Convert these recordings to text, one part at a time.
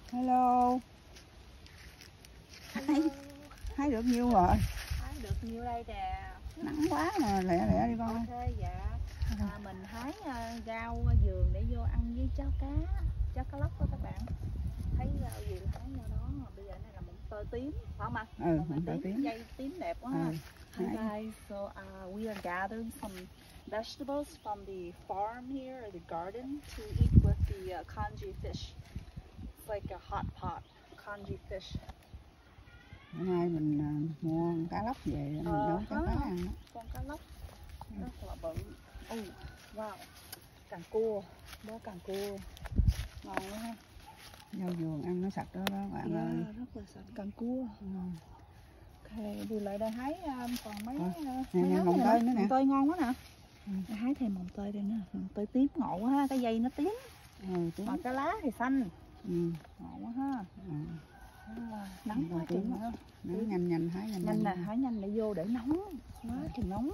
Hello. Hái được nhiêu rồi? Hái được nhiêu đây nè. Nắng quá mà, lẹ lẹ đi con. Ok dạ. Mình hái rau vườn để vô ăn với cháo cá lóc đó các bạn. Thấy rau gì hái vô đó. Bây giờ này là mồng tơi tím, phải không ạ? Mồng tơi tím. Dây tím đẹp quá. Hi guys, so we are gathering some vegetables from the farm here or the garden to eat with the congee fish. It's like a hot pot congee fish. Bữa nay mình mua cá lóc về mình nấu cháo cá ăn đó. Con cá lóc rất là bự. Wow, càng cua, đó càng cua, ngon quá ha. Rau vườn ăn nó sạch đó các bạn ơi. Rất là sạch, càng cua. Ok, đi lại đây hái còn mấy nè mồng tơi nữa nè. Mồng tơi ngon quá nè. Hái thêm mồng tơi đây nữa, mồng tơi tím ngộ quá ha, cái dây nó tím. Mà cái lá thì xanh. Ngộ quá ha. Nắng quá chừng nữa. Nắng nhanh hái nhanh nè, hái nhanh để vô để nóng, quá chừng nóng.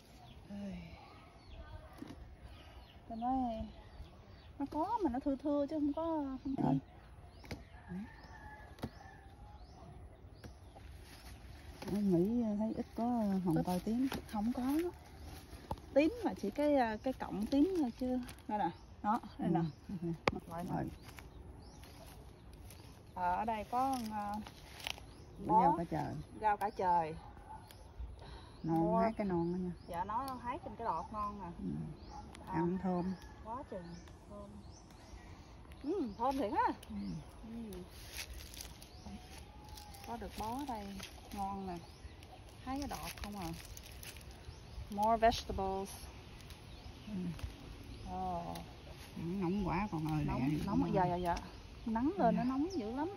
Tôi nói nó có mà nó thưa thưa chứ không có không. Mỹ thấy ít có hồng tơi tím. Không có đó. Tím mà chỉ cái cọng tím thôi chứ. Đây nè, đó, đây nè. Mặt lại nè. Ở đây có rau cả trời. Rau cả trời. Non, hái cái non đó nha. Dạ nó hái trên cái đọt non nè. Ăn thơm. Quá chừng thơm. Thơm thiệt á. Có được bó đây, ngon nè. Hái cái đọt không à. More vegetables. Nóng quá con ơi. Nóng dạ. Nắng lên nó nóng dữ lắm.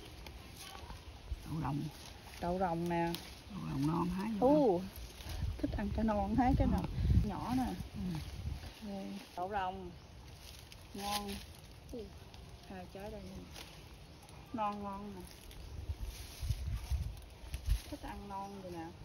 Đậu rồng nè. Đậu rồng non hái vô. Thích ăn cái non, hái cái nào nhỏ nè. Đậu rồng ngon. Hai trái đây nè. Non nè. Thích ăn non rồi nè.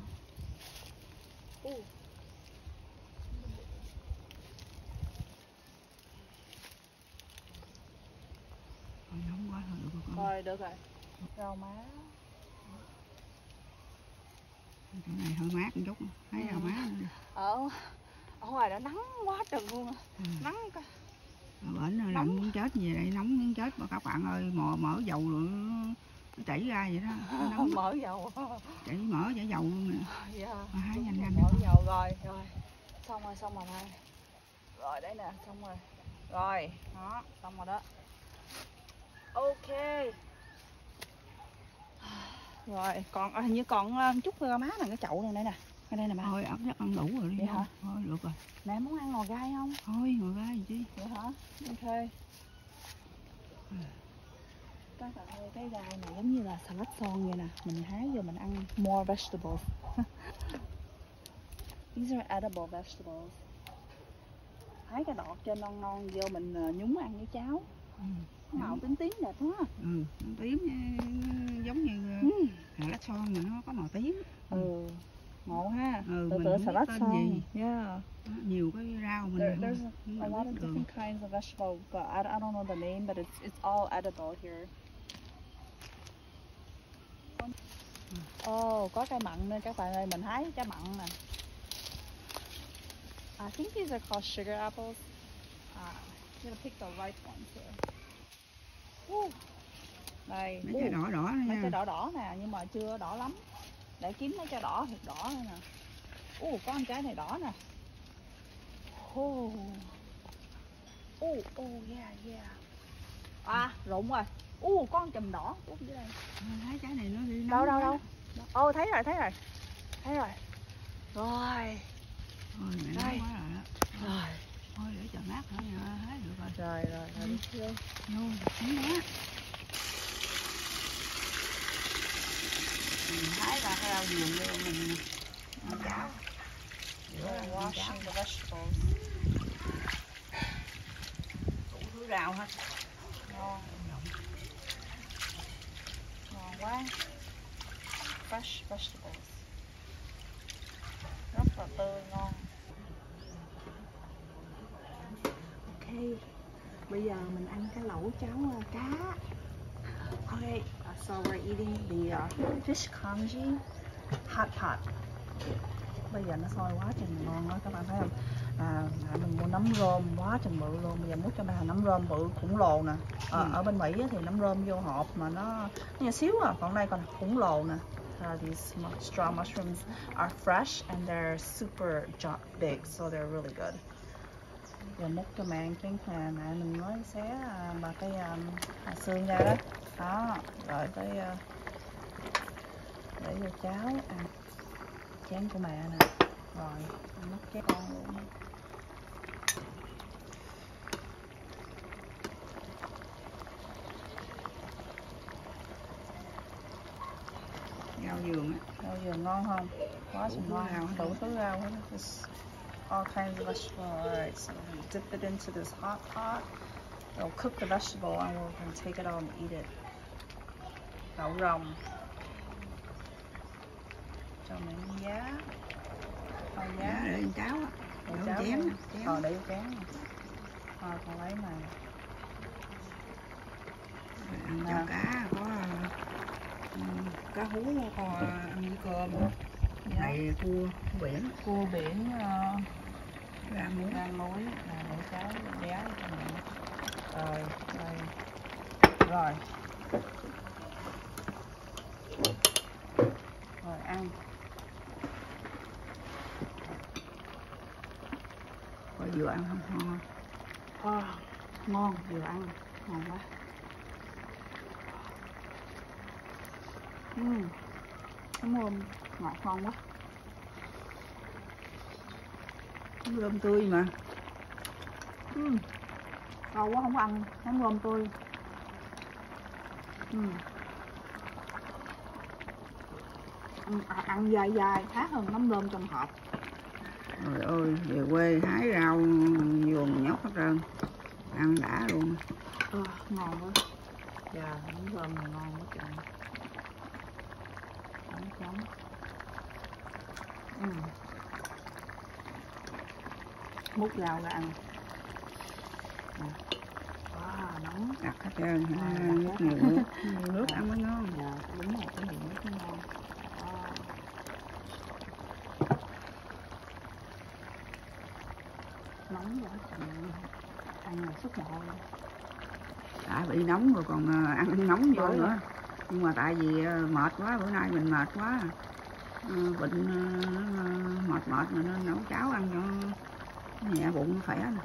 Nóng quá thôi được con. Rồi được rồi. Rau má. Cái này hơi mát một chút, thấy rau má nữa. Ở ngoài đó nắng quá trời luôn. Nắng bển rồi lạnh muốn chết về đây, nóng muốn chết mà các bạn ơi, mỡ dầu rồi nó chảy ra vậy đó. Mỡ dầu. Chảy mỡ chảy dầu luôn nè. Hái nhanh. Mỡ dầu rồi. Xong rồi thôi. Rồi đấy nè, xong rồi. Rồi, đó, xong rồi đó. Ok. Rồi, còn hình như còn chút rau má nè, cái chậu này nè. Ở đây nè bà. Thôi ấp chắc ăn đủ rồi đi. Vậy hả? Thôi được rồi. Mẹ muốn ăn ngò gai không? Thôi ngồi gai gì chứ. Vậy hả? Ok. Các bạn ơi, cái gai này giống như là salad son vậy nè. Mình hái vô mình ăn more vegetables. These are edible vegetables. Hái cái đọt trên non vô mình nhúng ăn với cháo. Màu tím đẹp quá. Tím giống như salad son mà nó có màu tím. Ngộ ha. Tự salad son. Yeah. Nhiều cái rau mình. There's a lot of different kinds of vegetables, but I don't know the name, but it's all edible here. Có cây mận nữa các bạn ơi, mình hái trái mận nè. I think these are called sugar apples. I'm gonna pick the right ones here. Đây. Mấy trái đỏ nha. Mấy trái đỏ nè, nhưng mà chưa đỏ lắm. Để kiếm mấy trái đỏ thiệt đỏ nữa nè. Có một trái này đỏ nè. Yeah. Rụng rồi. Có con chùm đỏ dưới đây. Thấy trái này nó đi đâu. Thấy rồi. Rồi. Thôi mẹ nói quá rồi đó. Rồi. Thôi để chờ mát thôi nha, hái được rồi. Rồi. Vô, xíu nữa. Mình hái ra cái rau vườn vô mình chảo. Washing the vegetables. Đủ thứ rau hết. Ngon quá. Fresh vegetables. Rất là tươi ngon. Ok. Bây giờ mình ăn cái lẩu cháo cá. Okay, so we're eating the fish congee hot pot. Bây giờ nó sôi quá chừng ngon đó các bạn thấy không? Mình mua nấm rơm quá chừng bự luôn. Bây giờ múc cho bạn nấm rơm bự khủng lồ nè. Ở bên Mỹ thì nấm rơm vô hộp mà nó nhỏ xíu à, còn đây còn khủng lồ nè. These straw mushrooms are fresh and they're super big, so they're really good. Giờ múc cho mẹ ăn chén nè, nãy mình mới xé bà cái xương ra đó. Đó, rồi tới để vô cháo ăn. Chén của mẹ nè. Rồi, múc chén con luôn. Rau dường á. Rau dường ngon không? Quá chừng ngon, đủ thứ rau hết. All kinds of vegetables. Alright, so we dip it into this hot pot. We'll cook the vegetable and we're going to take it out and eat it. Đậu rồng. Cho mình giá. Giá để ăn cháo á. Để chén. Để vô chén. Còn lấy này. Ăn cho cá có cá hú kho ăn với cơm. Này cua biển. Cua biển Rang muối. Để cháo giá cho mình. Rồi, đây. Rồi. Rồi ăn. Rồi vừa ăn không ngon. Ngon, vừa ăn ngon quá. Nấm rơm ngọt ngon quá. Nấm rơm tươi mà. Lâu quá không ăn nấm rơm tươi. Ăn dai dai khác hơn nấm rơm trong hộp. Trời ơi, về quê hái rau vườn nhóc hết trơn. Ăn đã luôn. Ngon quá. Dạ, nấm rơm này ngon quá trời. Chấm. Múc rau ra ăn. Nóng. Đặt hết trơn, nước nhiều nước. Nước ăn mới ngon. Dạ, đúng rồi, cái nhiều nước mới ngon. Nóng quá, ăn là sốt mồ luôn. Đã bị nóng rồi còn ăn nóng vô nữa. Nhưng mà tại vì mệt quá, bữa nay mình mệt quá. Bệnh mệt mà nên nấu cháo ăn cho nhẹ bụng khỏe nè.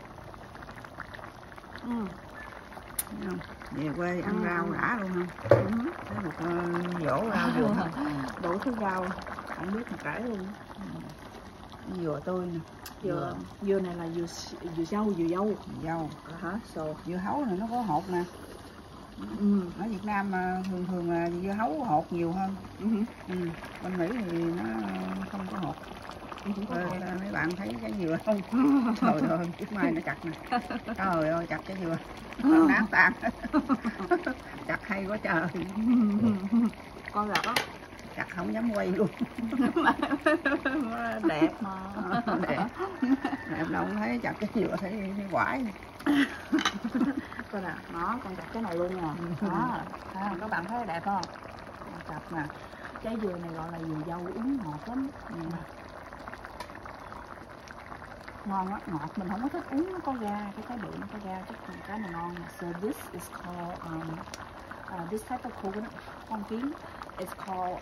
Thấy không? Về quê ăn rau đã luôn không? Thấy một dỗ rau vườn đủ thứ rau, không biết một cái luôn. Dừa tươi nè. Dừa này là dừa dâu. So dưa hấu này nó có hột nè. Ở Việt Nam mà thường là dưa hấu hột nhiều hơn. Bên Mỹ thì nó không có hột. Mấy bạn thấy trái dừa không? Trời ơi, chút mai nó chặt nè. Trời ơi, chặt trái dừa nát tan. Chặt hay quá trời. Con gà đó Chặt không dám quay luôn. đẹp mà. Đẹp đâu không thấy chặt cái dừa thấy quải. Coi nè, con chặt cái này luôn nè. Đó, các bạn thấy đẹp không? Chặt nè. Trái dừa này gọi là dừa dâu, uống ngọt lắm. Ngon á, ngọt. Mình không có thích uống nó có ga, cái bự nó có ga, cái này ngon. So this is called this type of coconut pumpkin is called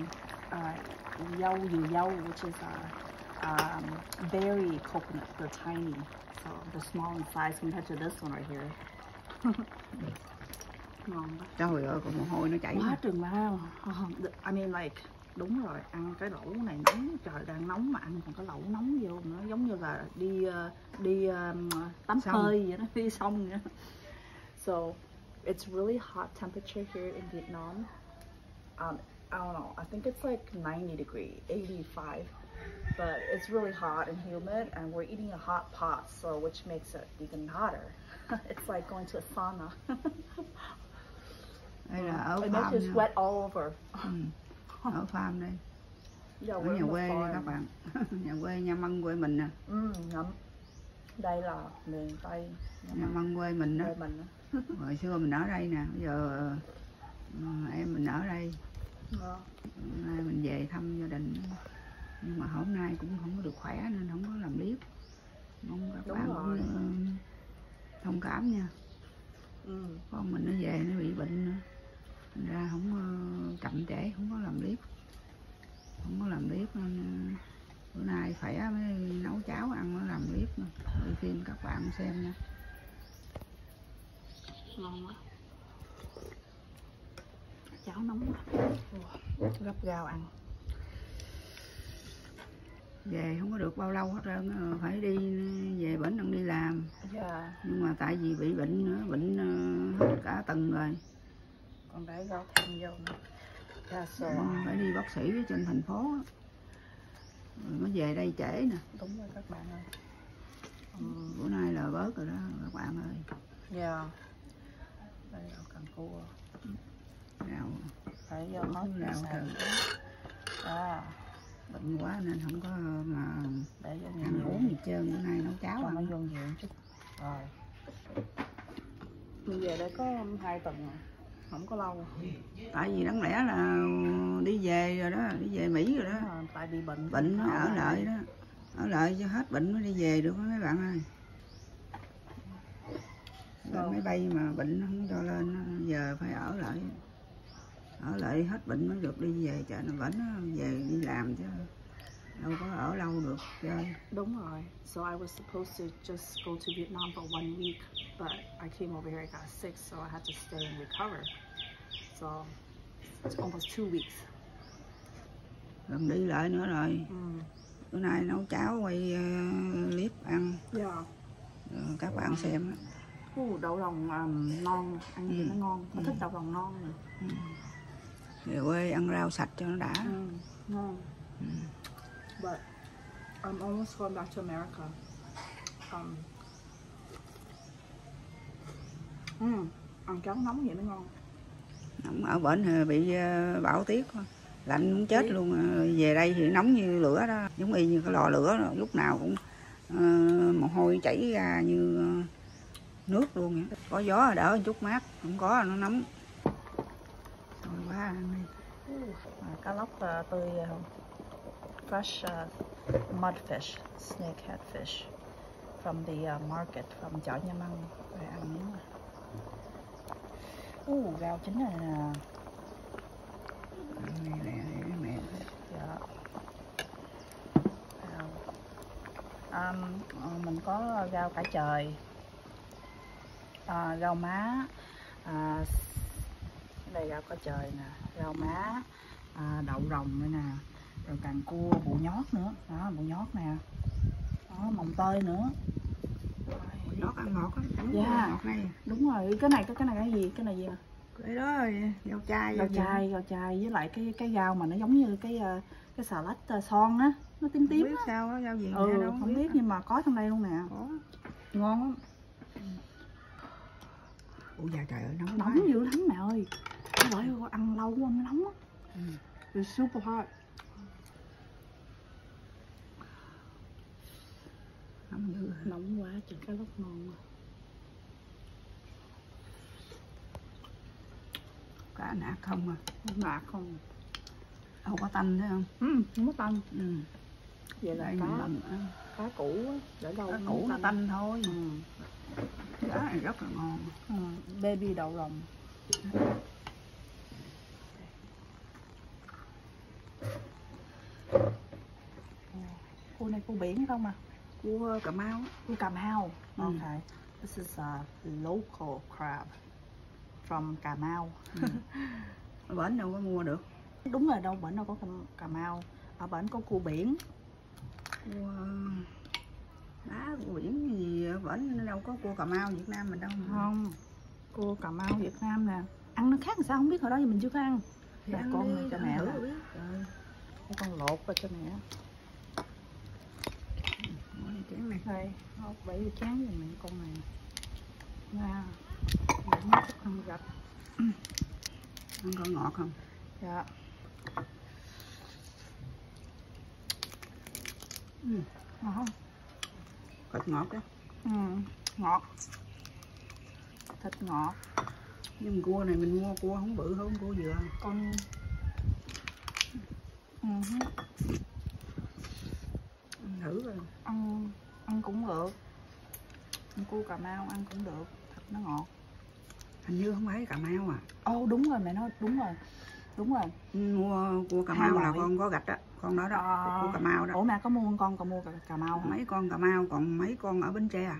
dừa dâu, which is berry coconut. They're tiny, so they're small in size compared to this one right here. Ngon quá. Trời ơi, còn mồ hôi nó chảy quá trừng lao. I mean like đúng rồi, ăn cái lẩu này nóng, trời đang nóng mà ăn còn cái lẩu nóng vô nữa, giống như là đi tắm hơi vậy đó, đi sông vậy đó. So it's really hot temperature here in Vietnam. I don't know, I think it's like 90 degrees, 85, but it's really hot and humid, and we're eating a hot pot, so which makes it even hotter. It's like going to a sauna. Đây là ở It makes you sweat all over. Ở farm đây. Ở nhà quê đây các bạn. Nhà quê Nha Măng quê mình nè. Đây là miền Tây. Nha Măng quê mình đó. Hồi xưa mình ở đây nè, bây giờ em mình ở đây. Nay mình về thăm gia đình, nhưng mà hôm nay cũng không có được khỏe nên không có làm clip. Mong các bạn cũng thông cảm nha. Con mình nó về nó bị bệnh nữa, thành ra không chậm trễ, không có làm clip nên bữa nay khỏe mới nấu cháo ăn, nó làm clip nữa, quay phim các bạn xem nha. Ngon quá, cháo nóng quá, gấp gao ăn. Về không có được bao lâu hết trơn, phải đi về bển đang đi làm. Nhưng mà tại vì bị bệnh nữa, bệnh hết cả tuần rồi. Còn để rau thêm vô nữa. Phải đi bác sĩ ở trên thành phố á. Rồi mới về đây trễ nè. Đúng rồi các bạn ơi. Bữa nay là bớt rồi đó các bạn ơi. Đây là càng cua. Rau Phải vô hết rau thường. Bệnh quá nên không có mà để vô ăn uống gì trơn. Bữa nay nấu cháo cho nó vô nhiều chút. Rồi. Mình về đây có 2 tuần rồi, không có lâu. Tại vì đáng lẽ là đi về rồi đó, đi về Mỹ rồi đó. Tại bị Bệnh nó ở lại đó, ở lại cho hết bệnh mới đi về được mấy bạn ơi. Máy bay mà bệnh nó không cho lên, giờ phải ở lại hết bệnh mới được đi về, cho nó vẫn về đi làm chứ đâu có ở lâu được chơi. Đúng rồi. So I was supposed to just go to Vietnam for 1 week, but I came over here, I got sick, so I had to stay and recover. So it's almost 2 weeks. Gần đi lại nữa rồi. Bữa nay nấu cháo quay clip ăn. Các bạn xem. Đậu lòng non, ăn gì nó ngon, nó thích đậu lòng non nè. Về quê ăn rau sạch cho nó đã. Ngon. But I'm almost going back to America. Ăn cháo nóng vậy mới ngon. Nóng ở bển bị bão tiết, lạnh muốn chết luôn. Về đây thì nóng như lửa đó, giống y như cái lò lửa đó. Lúc nào cũng mồ hôi chảy ra như nước luôn vậy. Có gió là đỡ một chút mát, không có nó nóng. Rồi quá ăn đi. Cá lóc tươi không? Fresh mudfish, snakehead fish from the market, from chợ Nha Măng. Để ăn miếng này. Rau chín này nè. Mẹ. Mình có rau cải trời, rau má, đây rau cải trời nè, rau má, đậu rồng nữa nè, rồi càng cua, bộ nhót nữa, đó bộ nhót nè, đó mồng tơi nữa. Bộ nhót ăn ngọt lắm. Ngọt này. Đúng rồi, cái này cái gì? Cái này gì nè? Cái đó rau chai. Rau chai với lại cái rau mà nó giống như cái xà lách son á, nó tím tím. Không biết sao á, rau gì đâu. Không biết nhưng mà có trong đây luôn nè. Có. Ngon lắm. Trời ơi, nóng dữ lắm mẹ ơi. Cái loại ăn lâu quá nó nóng á. It's super hot. Nóng dữ. Nóng quá, chừng cái lúc ngon quá. Cá nạc không à? Nạc không. Không có tanh thấy không? Không có tanh. Vậy là cá cũ á, để đâu cá cũ nó tanh thôi. Cá này rất là ngon. Baby đậu rồng. Cua này cua biển không à? Cua Cà Mau. Cua Cà Mau. Okay. This is a local crab from Cà Mau. Ở bển đâu có mua được. Đúng rồi, đâu bển đâu có Cà Mau. Ở bển có cua biển. Cua đá, cua biển gì ở bển đâu có cua Cà Mau Việt Nam mình đâu. Không. Cua Cà Mau Việt Nam nè. Ăn nó khác sao không biết, hồi đó giờ mình chưa có ăn. Dạ, con này cho mẹ thử nè. biết. Cái con lột vào cho mẹ. Chén này. Đây, bẫy cái chén giùm mình con này. Nha. Ăn gạch. Ăn con ngọt không? Dạ. Ngọt không? Thịt ngọt đó. Ngọt. Thịt ngọt. Nhưng cua này mình mua cua không bự hơn cua dừa. Con thử rồi. ăn cũng được. Cua Cà Mau ăn cũng được, thịt nó ngọt. Hình như không phải Cà Mau à. Ồ đúng rồi mẹ nói, đúng rồi. Mua cua Cà Mau là con có gạch á, con đó đó, cua Cà Mau đó. Ủa mẹ có mua con Cà Mau hả? Mấy con Cà Mau, còn mấy con ở Bến Tre.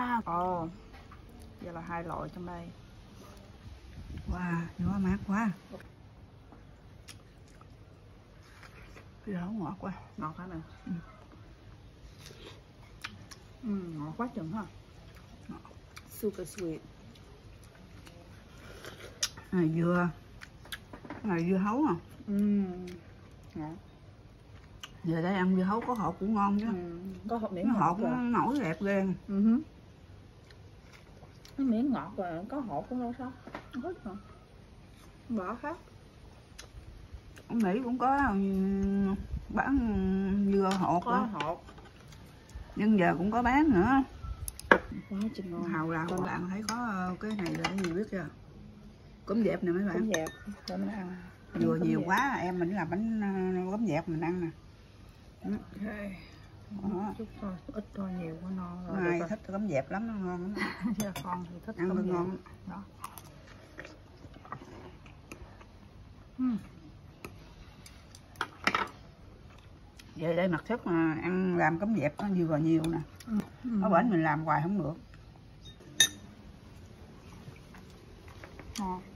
Vậy là 2 loại trong đây. Wow, gió mát quá. Cái đó ngọt quá. Ngọt hả mẹ? Ngọt quá chừng ha. Super sweet. Này dưa hấu à. Ngọt. Giờ đây ăn dưa hấu có hột cũng ngon chứ. Có hột miếng nó ngọt hột nó nổi đẹp ghê. Cái miếng ngọt rồi có hột cũng đâu sao. Hết rồi. Bỏ khác. Ở Mỹ cũng có bán dưa hột. Có hột. Nhưng giờ cũng có bán nữa. Quá chừng ngon. Hầu là các bạn thấy có cái này là cái gì biết chưa? Cốm dẹp nè mấy bạn. Cốm dẹp để mình ăn. Vừa nhiều quá em mình làm bánh cốm dẹp mình ăn nè. Chút thôi, ít thôi, nhiều quá no rồi. Ai thích cốm dẹp lắm, nó ngon lắm. Con thì thích ăn cốm ngon đó. Vậy đây mặc sức mà ăn làm cốm dẹp nó vừa nhiều nè. Ở bển mình làm hoài không được. Ngon.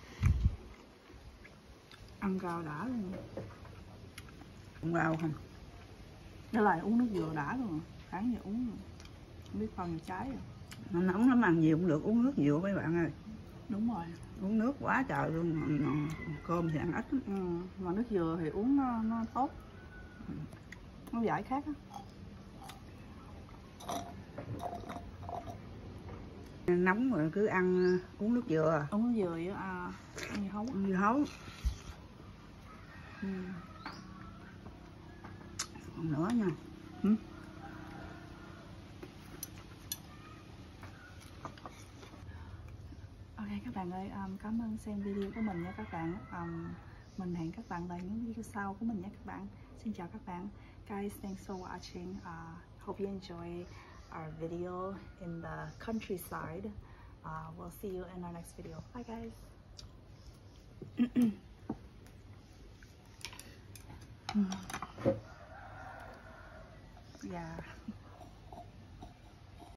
Ăn rau đã luôn. Cũng rau không? Để lại uống nước dừa đã luôn. Sáng giờ uống rồi. Không biết phân gì trái rồi. Nó nóng lắm, ăn nhiều cũng được, uống nước nhiều mấy bạn ơi. Đúng rồi. Uống nước quá trời luôn, cơm thì ăn ít lắm. Mà nước dừa thì uống nó tốt. Nó giải khát á. Nóng rồi cứ ăn uống nước dừa. Uống nước dừa với ăn dưa hấu. Dưa hấu. Còn nữa nha. Ok các bạn ơi, cảm ơn xem video của mình nha các bạn. Mình hẹn các bạn vào những video sau của mình nha các bạn. Xin chào các bạn. Guys, thanks for watching. Hope you enjoy our video in the countryside. We'll see you in our next video. Bye guys. Yeah.